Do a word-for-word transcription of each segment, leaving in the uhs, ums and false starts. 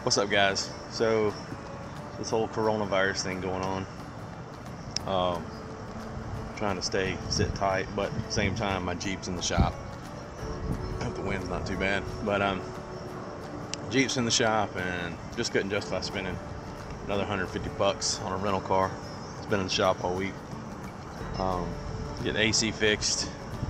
What's up, guys? So this whole coronavirus thing going on, um, trying to stay sit tight, but at the same time my Jeep's in the shop. I hope the wind's not too bad, but um Jeep's in the shop and just couldn't justify spending another one hundred fifty bucks on a rental car. It's been in the shop all week. Um, get A C fixed,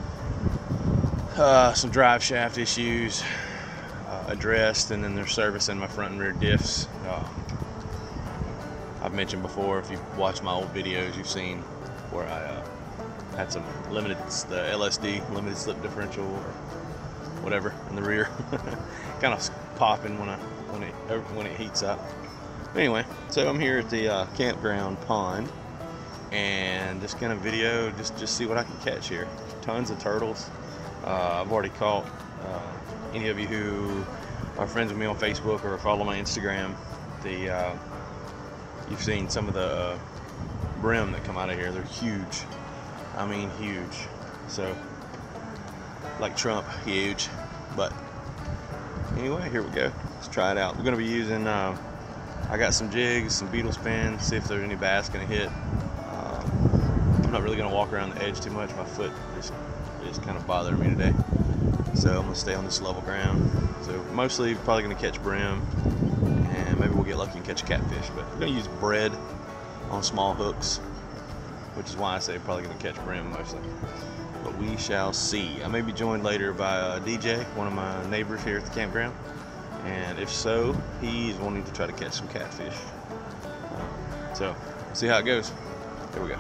uh, some drive shaft issues uh, addressed, and then they're servicing my front and rear diffs. Uh, I've mentioned before, if you've watched my old videos, you've seen where I uh, had some limited, the L S D, limited slip differential or whatever in the rear, kind of popping when I when it when it heats up. Anyway, so I'm here at the uh, campground pond and just gonna video, just just see what I can catch here. Tons of turtles. Uh, I've already caught. Uh, any of you who are friends with me on Facebook or follow my Instagram, the uh, you've seen some of the uh, brim that come out of here. They're huge. I mean, huge. So, like Trump, huge. But anyway, here we go. Let's try it out. We're gonna be using. Uh, I got some jigs, some beetle spins. See if there's any bass gonna hit. Um, I'm not really gonna walk around the edge too much. My foot is is kind of bothering me today. So I'm gonna stay on this level ground. So mostly probably gonna catch brim, and maybe we'll get lucky and catch a catfish. But we're gonna use bread on small hooks, which is why I say probably gonna catch brim mostly. But we shall see. I may be joined later by uh, D J, one of my neighbors here at the campground, and if so, he's wanting to try to catch some catfish. Uh, so see how it goes. Here we go.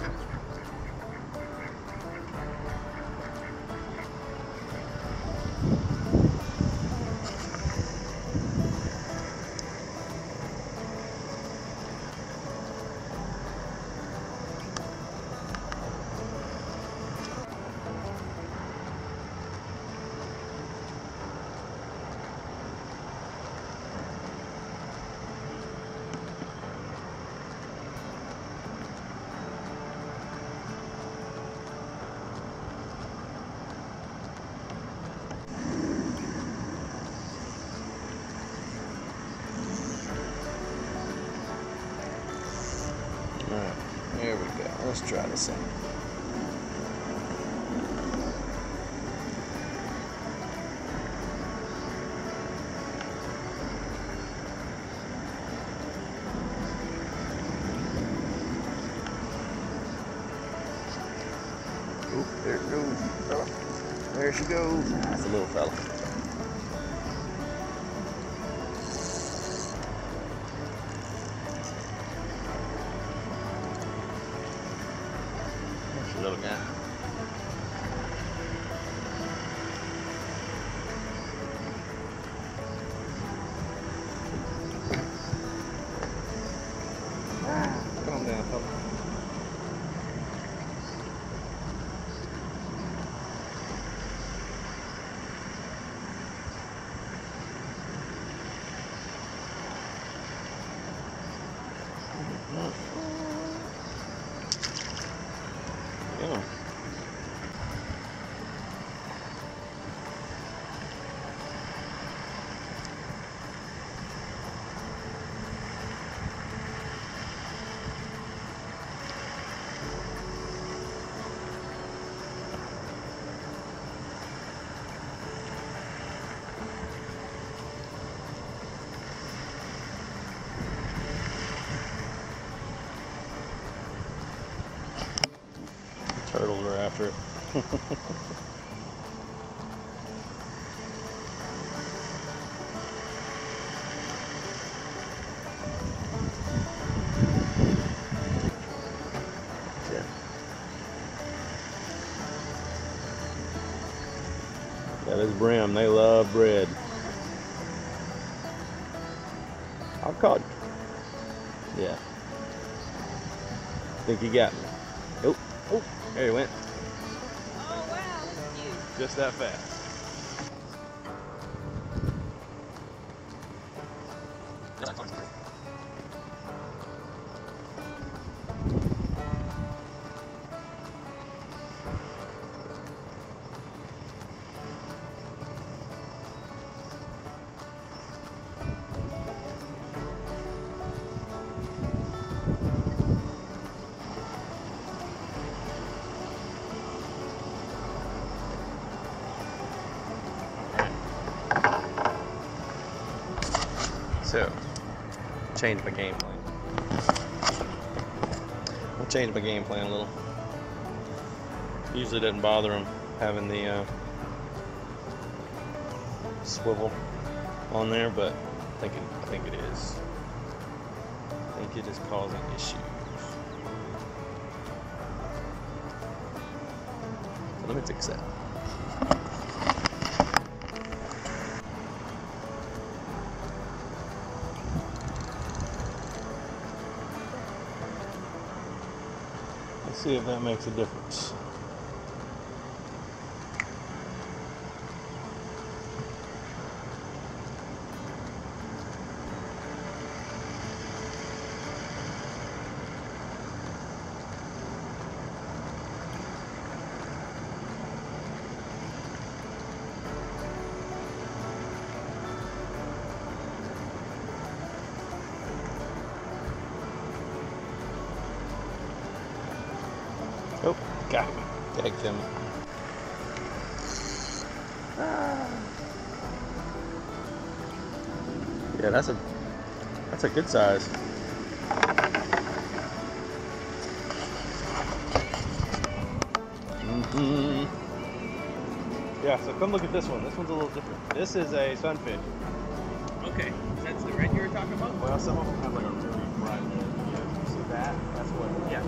Alright, here we go. Let's try this thing. Oh, there it goes, fella. There she goes. That's a little fella. Little guy. Calm down, fella. Yeah. Turtles are after it. Yeah. That is brim. They love bread. I caught you. Yeah. Think he got me. Oh, oh. There he went. Oh wow, look at you. Just that fast. So, change my game plan. I'll change my game plan a little. Usually doesn't bother them having the uh, swivel on there, but I think it, I think it is. I think it is causing issues. So let me fix that. Let's see if that makes a difference. Oh, got him. Tagged him. Ah. Yeah, that's a that's a good size. Mm-hmm. Yeah, so come look at this one. This one's a little different. This is a sunfish. Okay, that's the red you were talking about? Well, some of them have like a really bright red. Yeah, you see that? That's what. Yeah.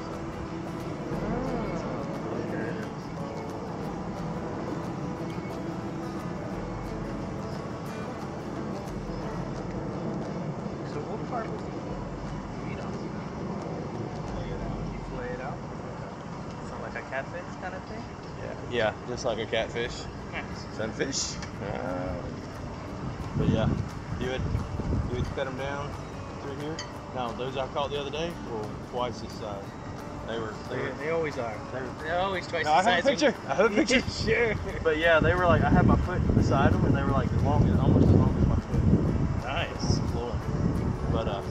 So what part was it? You know, you fillet it out. Sound like a catfish kind of thing? Yeah, yeah, just like a catfish. Nice. Sunfish. Uh, but yeah, you would you would cut them down through here. No, those I caught the other day were twice this size. They were. They, They, were, they always are. they were They're always twice no, the I have size. a picture. I have a picture. Sure. But yeah, they were like I had my foot beside them, and they were like as long as almost as long as my foot. Nice. Floor. But uh.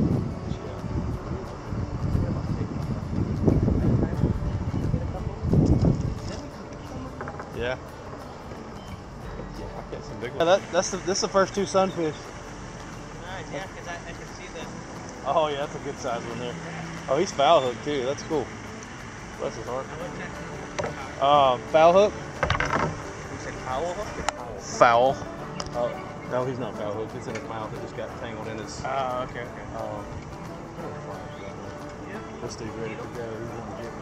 Yeah. Yeah, I got some big ones. Yeah, that, that's the, this is the first two sunfish. Nice, yeah, because I, I can see the... Oh yeah, that's a good size one there. Oh, he's foul hook too. That's cool. Bless his heart. Uh, foul hook. You said foul hook? Foul. Oh, no, he's not foul hook. It's in his mouth. It just got tangled in his. Oh, okay, okay. Um, Yeah. this dude's ready to go. He's gonna get me.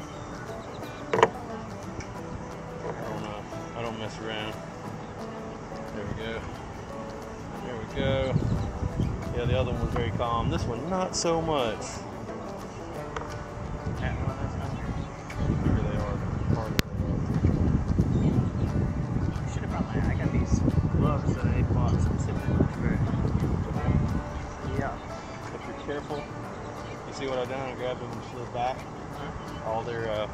I don't know. I don't mess around. There we go. There we go. Yeah, the other one was very calm. This one, not so much. Yeah, well, that's not Here they are. Harder they You should have brought my... I got these gloves that I bought specifically for... Yeah. are. If you're careful, you see what I've done? I grabbed them to the back. All their, uh,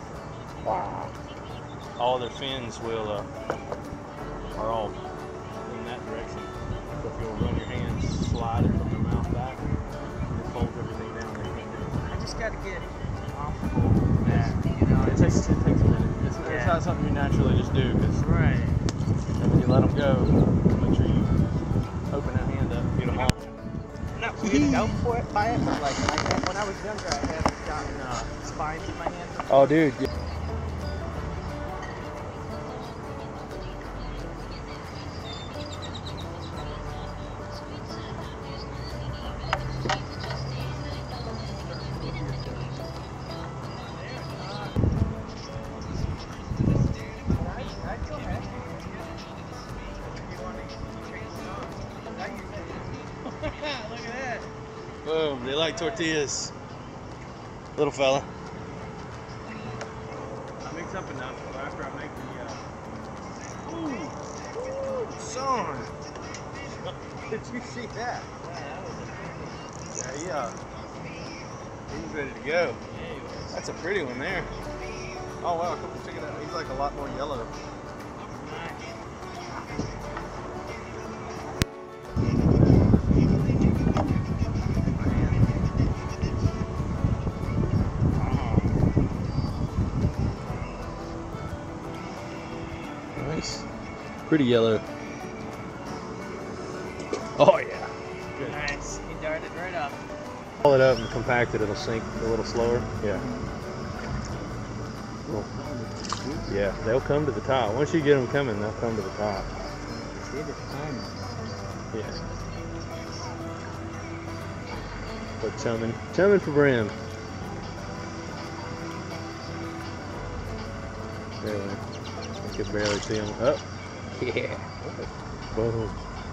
all their fins will, uh, are all in that direction. So if you'll run your hands, slide it from the mouth back, it folds everything down there. I just got to get comfortable with that, you know? It takes, it takes a minute. It's, it's Yeah. not something you naturally just do, because Right. when you let them go, make sure you open that hand up, get them off. I'm not weirded out for it by it, but like I had, when I was younger, I had gotten uh, spines in my hands. Oh, dude. Look at that. Boom, they like tortillas. Little fella. I mix up enough after I make the, uh... Ooh, ooh, son. Did you see that? Yeah, he, uh... He's ready to go. That's a pretty one there. Oh, wow, check it out. He's like a lot more yellow. Nice. Pretty yellow. Oh yeah. Nice. He darted right off. Pull it up and compact it, it'll sink a little slower. Yeah. Cool. Yeah, they'll come to the top. Once you get them coming, they'll come to the top. Yeah. But chumming, chumming for brim. Barely. I could barely see them. Up. Oh. Yeah. Boom.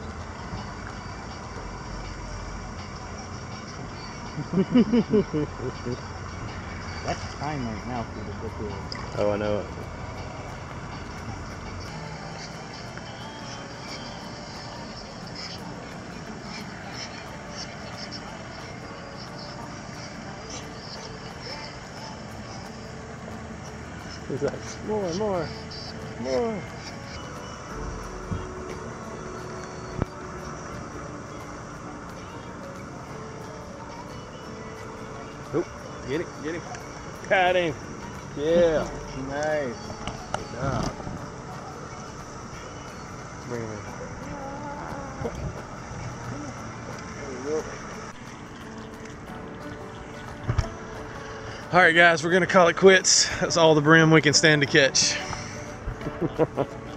That's time right now for the book. Oh, I know it. He's like, more, more, more. Nope. Get it, get him. Got him. Yeah. Nice. Good job. Bring him in. There we go. All right, guys, we're gonna call it quits. That's all the brim we can stand to catch.